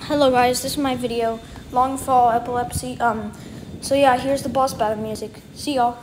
Hello guys, this is my video, Long Fall Epilepsy. So yeah, here's the boss battle music. See y'all.